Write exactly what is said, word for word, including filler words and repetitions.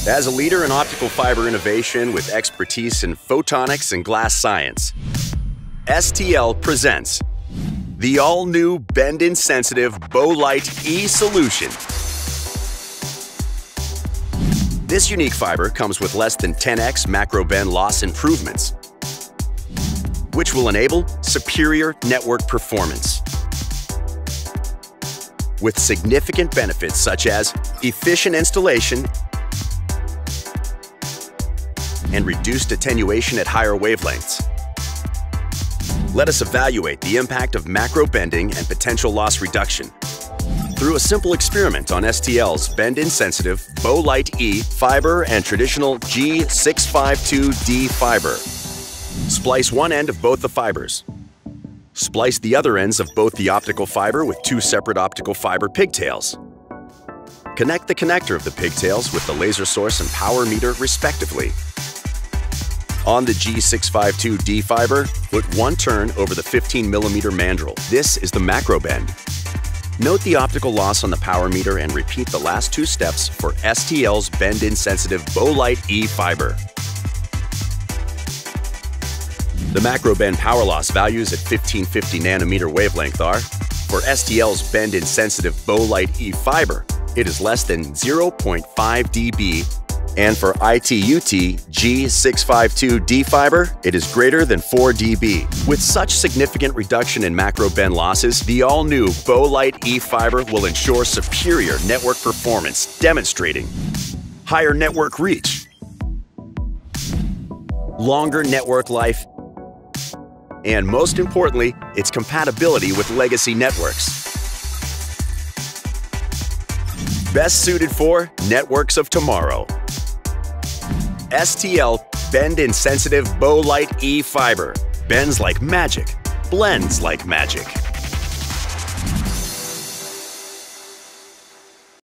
As a leader in optical fiber innovation with expertise in photonics and glass science, S T L presents the all-new bend-insensitive Bow Lite E solution. This unique fiber comes with less than ten X macro bend loss improvements, which will enable superior network performance. With significant benefits such as efficient installation and reduced attenuation at higher wavelengths. Let us evaluate the impact of macro bending and potential loss reduction through a simple experiment on S T L's bend-insensitive Bow Lite E fiber and traditional G six five two D fiber. Splice one end of both the fibers. Splice the other ends of both the optical fiber with two separate optical fiber pigtails. Connect the connector of the pigtails with the laser source and power meter respectively. On the G six five two D fiber, put one turn over the fifteen millimeter mandrel. This is the macro bend. Note the optical loss on the power meter and repeat the last two steps for S T L's bend-insensitive Bow Lite E fiber. The macro bend power loss values at fifteen fifty nanometer wavelength are, for S T L's bend-insensitive Bow Lite E fiber, it is less than zero point five D B, and for I T U-T G six five two D fiber, it is greater than four D B. With such significant reduction in macro bend losses, the all-new Bow Lite E fiber will ensure superior network performance, demonstrating higher network reach, longer network life, and most importantly, its compatibility with legacy networks. Best suited for networks of tomorrow. S T L bend-insensitive Bow Lite E fiber. Bends like magic, blends like magic.